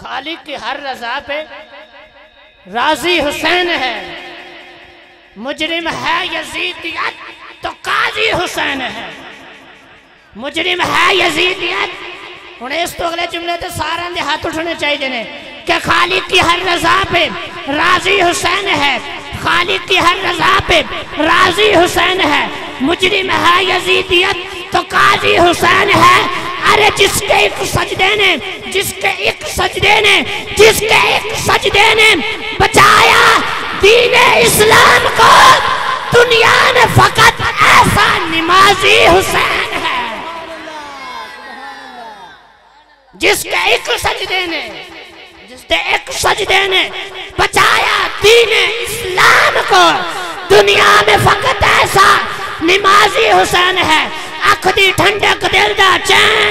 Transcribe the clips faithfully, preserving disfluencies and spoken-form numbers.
खालिक की हर रजा पे राजी हुसैन है, मुजरिम है यजीदियत तो काजी हुसैन है, मुजरिम है यजीदियत। हुण इस तो अगले जुमले तो सारे दे हाथ उठने चाहिए ने कि खालिक की हर रजा पे राजी हुसैन है, खालिक की हर रजा पे राजी हुसैन है, मुजरिम है यजीदियत तो काजी हुसैन है। अरे जिसके एक सजदे ने, जिसके एक सजदे ने, जिसके एक सजदे ने बचाया दीने इस्लाम को दुनिया में फकत ऐसा नमाजी हुसैन है। जिसके एक सजदे ने, जिसके एक सजदे ने बचाया दीने इस्लाम को दुनिया में फकत ऐसा नमाजी हुसैन है। अख दी ठंडक दिल दा चैन।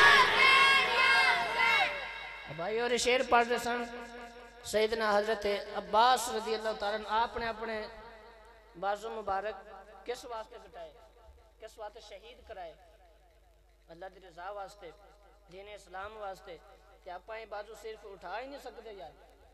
भाई और शेर पढ़ रहे सन सैयदना हजरत अब्बास रज़ी अल्लाह तआला अन्हु आपने अपने बाजू मुबारक किस वास्ते कटाए, किस वास्ते शहीद कराए? अल्लाह दी रज़ा वास्ते, दीन इस्लाम वास्ते। ते आपां ये बाजू सिर्फ उठा ही नहीं सकते यार,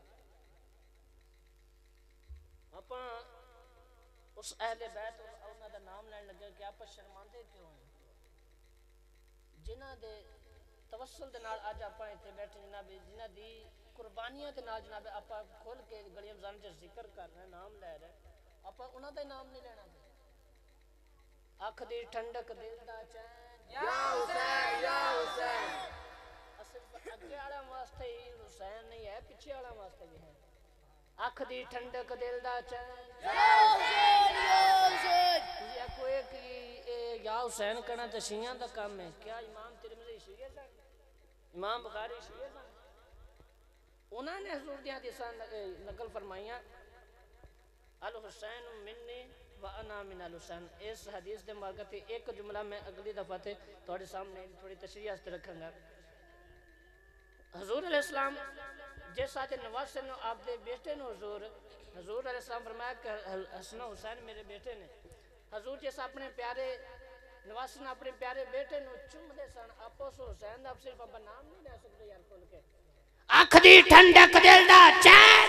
आपां उस अहले बैत और उन्हां दा नाम लैन लगे कि आपां शर्मांदे क्यों हैं? जिन्हां दे तवस्सुल दे नाल अज आपां इत्थे बैठे जनाब, जिन्हां दी कुर्बानियां दे नाल जनाब आपां खोल के गलियां रमजान च जिक्र कर रहे, नाम लै रहे, आपां उन्हां दा नाम नहीं लेना। अख दी ठंडक दिल दा चैन या हुसैन या हुसैन। सिर्फ अगे वाला वास्ते ही हुसैन नहीं है, पीछे वाला वास्ते भी है। अख दी ठंडक दिल दा चैन या हुसैन या हुसैन। या कोई की या हुसैन कहना तो शिया का काम है क्या? इमाम तिरमिज़ी शिया सन, इमाम बुखारी शिया सन, उन्होंने हुजूर दी हदीसां नकल फरमाइयां अल हुसैन मिन्नी व अना मिन अल हुसैन। इस हदीस दे मुबारक एक जुमला मैं अगली दफा ते तुहाडे सामने थोड़ी तशरीह वास्ते रखांगा। हुजूर अलैहि सलाम जिस आज नवासे नु आपदे बेटे नु हुजूर हुजूर अलैहि सलाम फरमाया कि हसन हुसैन मेरे बेटे ने। हुजूर जिस अपने प्यारे नवासे ने अपने प्यारे बेटे नु चुमदे सन, आपो उस हुसैन दा सिर्फ आप नाम नहीं ले सकते यार खोल के। अख दी ठंडक दिल दा चैन।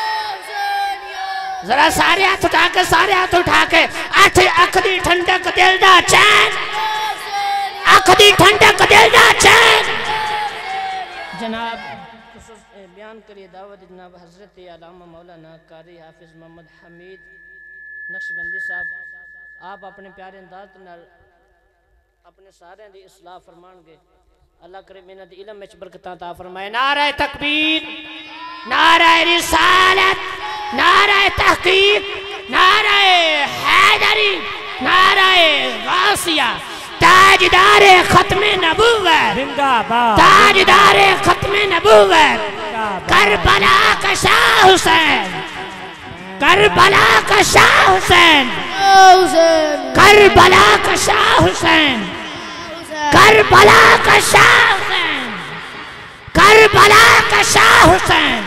जरा सारे हाथ उठा के, सारे हाथ उठा के अठ अख दी ठंडक दिल दा चैन, अख दी ठंडक दिल दा चैन। जनाब बयान करिए दावत जनाब हजरत अल्लामा मौलाना कारी हाफिज मोहम्मद हमीद नक्शबंदी साहब। आप अपने प्यारे अंदाज नाल अपने सारे दी इस्लाह फरमानगे। अल्लाह करे इन्हां दी इल्म विच बरकतां अता फरमाए। नारे तकबीर, नारे रिसालत, नारे तहकीक, नारे हैदरी, नारे गासिया। ताजदारे खत्मे नबूवत जिंदाबाद, ताजदारे खत्मे नबूवत करबला का शाह हुसैन, करबला का शाह हुसैन, करबला का शाह हुसैन, करबला का शाह हुसैन, करबला का शाह हुसैन।